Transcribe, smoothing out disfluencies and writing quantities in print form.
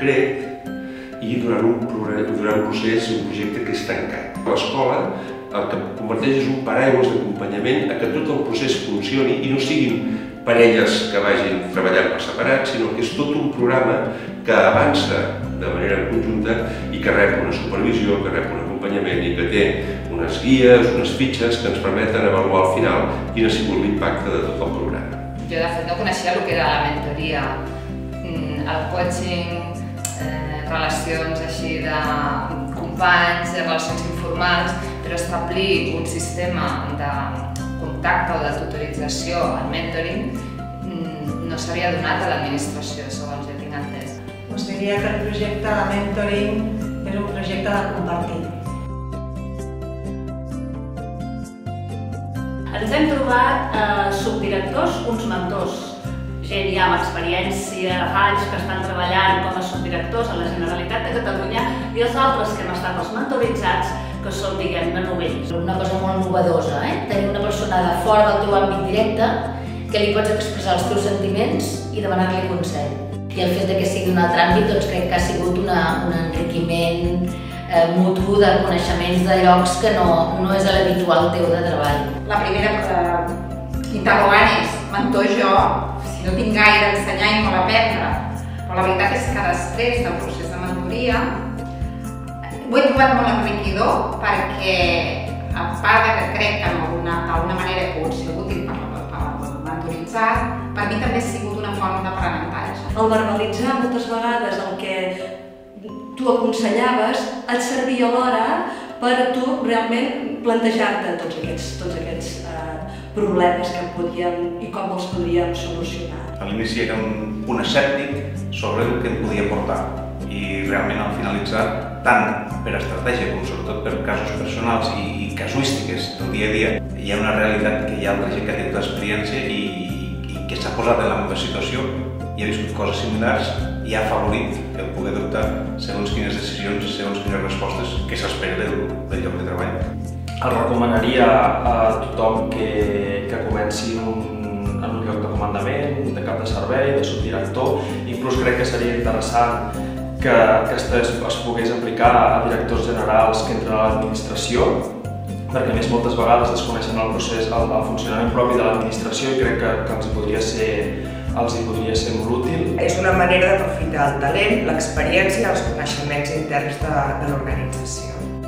concret i durant un procés, un projecte que és tancat. L'escola el que converteix és un paraigua d'acompanyament a que tot el procés funcioni i no siguin parelles que vagin treballant per separat, sinó que és tot un programa que avança de manera conjunta i que rep una supervisió, que rep un acompanyament i que té unes guies, unes fitxes que ens permeten avaluar al final quin ha sigut l'impacte de tot el programa. Jo de fet no coneixia el que era la mentoria, el coaching, relacions així de companys, relacions informals, però establir un sistema de contacte o de tutorització al mentoring no s'havia donat a l'administració, segons jo tinc entès. Us diria que el projecte de mentoring és un projecte de compartir. Ens hem trobat subdirectors, uns mentors, gent ja amb experiència, anys que estan treballant com a subdirectors a la Generalitat de Catalunya i els altres que hem estat els mentoritzats que són, diguem-ne, novells. Una cosa molt novedosa, tenir una persona de fora del teu àmbit directe que li pots expressar els teus sentiments i demanar-li consell. I el fet que sigui un altre àmbit, doncs crec que ha sigut un enriquiment mutu de coneixements de llocs que no és l'habitual teu de treball. La primera interrogant és, mentor jo, si no tinc gaire a ensenyar i molt a aprendre, però la veritat és que després del procés de mentoria ho he trobat molt enriquidor perquè, a part que crec que d'alguna manera he pogut ser útil per mentoritzar, per mi també ha sigut una font d'aprenentatge. El verbalitzar moltes vegades el que tu aconsellaves et servia alhora per a tu realment plantejar-te tots aquests problemes que podíem i com els podríem solucionar. A l'inici era un punt escèptic sobre el que em podia portar i realment al finalitzar, tant per estratègia com sobretot per casos personals i casuístiques del dia a dia, hi ha una realitat que hi ha altra gent que ha tingut experiència i que s'ha posat en la meva situació i ha viscut coses similars i ha afavorit el poder adoptar segons quines decisions, segons quines respostes que s'espera del lloc de treball. El recomanaria a tothom que comenci en un lloc de comandament, de cap de servei, de subdirector. Inclús crec que seria interessant que es pogués aplicar a directors generals que entren a l'administració, perquè a més moltes vegades desconeixen el procés, el funcionament propi de l'administració i crec que els podria ser molt útil. És una manera d'aprofitar el talent, l'experiència i els coneixements interns de l'organització.